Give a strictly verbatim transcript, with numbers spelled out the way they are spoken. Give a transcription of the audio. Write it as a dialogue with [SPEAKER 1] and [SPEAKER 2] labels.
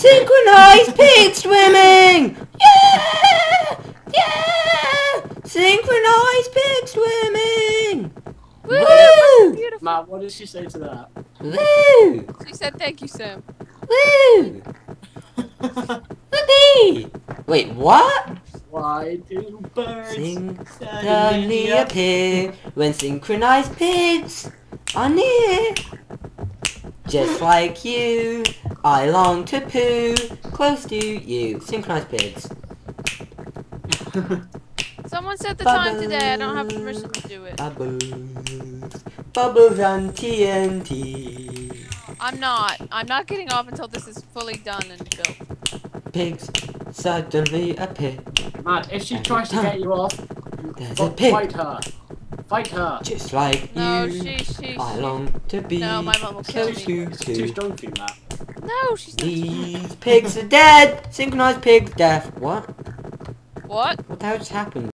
[SPEAKER 1] Synchronized pig swimming! Yeah! Yeah! Synchronized pig swimming!
[SPEAKER 2] Woo!
[SPEAKER 1] Woo!
[SPEAKER 2] Beautiful.
[SPEAKER 3] Matt, what did she say to that?
[SPEAKER 1] Woo!
[SPEAKER 2] She said thank you, Sam.
[SPEAKER 1] Woo! Whoopee! Wait, what?
[SPEAKER 3] Why do birds
[SPEAKER 1] Sing
[SPEAKER 3] suddenly
[SPEAKER 1] suddenly appear when synchronized pigs are near. Just like you, I long to poo close to you. Synchronized pigs.
[SPEAKER 2] Someone set the time today. I don't have permission to do it.
[SPEAKER 1] Bubbles, bubbles and T N T.
[SPEAKER 2] I'm not. I'm not getting off until this is fully done and built.
[SPEAKER 1] Pigs suddenly appear.
[SPEAKER 3] Matt, if she tries to get you off,
[SPEAKER 1] There's
[SPEAKER 3] f
[SPEAKER 1] a pig.
[SPEAKER 3] fight her. Fight her.
[SPEAKER 1] Just like
[SPEAKER 2] No,
[SPEAKER 1] you,
[SPEAKER 2] she, she,
[SPEAKER 1] I
[SPEAKER 2] she.
[SPEAKER 1] long to be
[SPEAKER 2] No, my mom will kill
[SPEAKER 1] close
[SPEAKER 2] me.
[SPEAKER 1] to
[SPEAKER 3] It's too
[SPEAKER 1] you.
[SPEAKER 3] strong for you, Matt.
[SPEAKER 2] No, she's not.
[SPEAKER 1] These pigs are dead. Synchronized pigs deaf. What?
[SPEAKER 2] What?
[SPEAKER 1] What the hell just happened?